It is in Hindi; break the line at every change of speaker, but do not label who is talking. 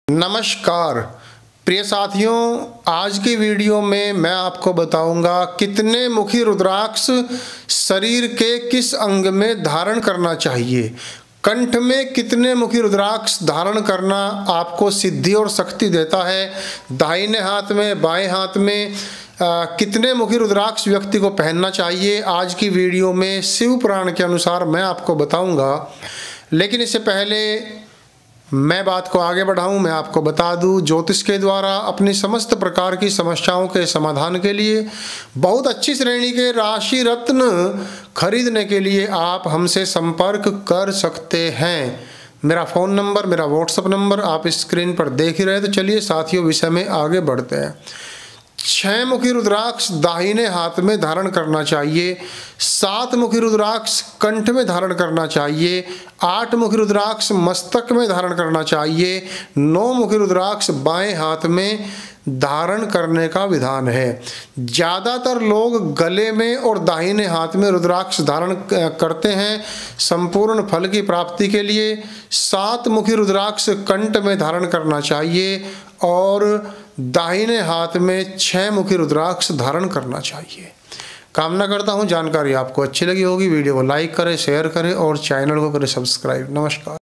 नमस्कार प्रिय साथियों, आज की वीडियो में मैं आपको बताऊंगा कितने मुखी रुद्राक्ष शरीर के किस अंग में धारण करना चाहिए। कंठ में कितने मुखी रुद्राक्ष धारण करना आपको सिद्धि और शक्ति देता है। दाहिने हाथ में, बाएं हाथ में कितने मुखी रुद्राक्ष व्यक्ति को पहनना चाहिए, आज की वीडियो में शिव पुराण के अनुसार मैं आपको बताऊंगा। लेकिन इससे पहले मैं बात को आगे बढ़ाऊं, मैं आपको बता दूं, ज्योतिष के द्वारा अपनी समस्त प्रकार की समस्याओं के समाधान के लिए बहुत अच्छी श्रेणी के राशि रत्न खरीदने के लिए आप हमसे संपर्क कर सकते हैं। मेरा फ़ोन नंबर, मेरा व्हाट्सएप नंबर आप स्क्रीन पर देख ही रहे। तो चलिए साथियों, विषय में आगे बढ़ते हैं। 6 मुखी रुद्राक्ष दाहिने हाथ में धारण करना चाहिए, 7 मुखी रुद्राक्ष कंठ में धारण करना चाहिए, 8 मुखी रुद्राक्ष मस्तक में धारण करना चाहिए, 9 मुखी रुद्राक्ष बाएं हाथ में धारण करने का विधान है। ज़्यादातर लोग गले में और दाहिने हाथ में रुद्राक्ष धारण करते हैं। संपूर्ण फल की प्राप्ति के लिए 7 मुखी रुद्राक्ष कंठ में धारण करना चाहिए और दाहिने हाथ में 6 मुखी रुद्राक्ष धारण करना चाहिए। कामना करता हूं जानकारी आपको अच्छी लगी होगी। वीडियो को लाइक करें, शेयर करें और चैनल को करें सब्सक्राइब। नमस्कार।